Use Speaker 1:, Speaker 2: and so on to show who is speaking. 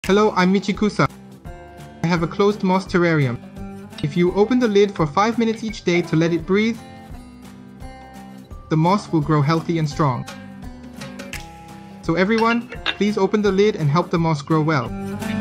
Speaker 1: Hello, I'm Michikusa. I have a closed moss terrarium. If you open the lid for 5 minutes each day to let it breathe, the moss will grow healthy and strong. So everyone, please open the lid and help the moss grow well.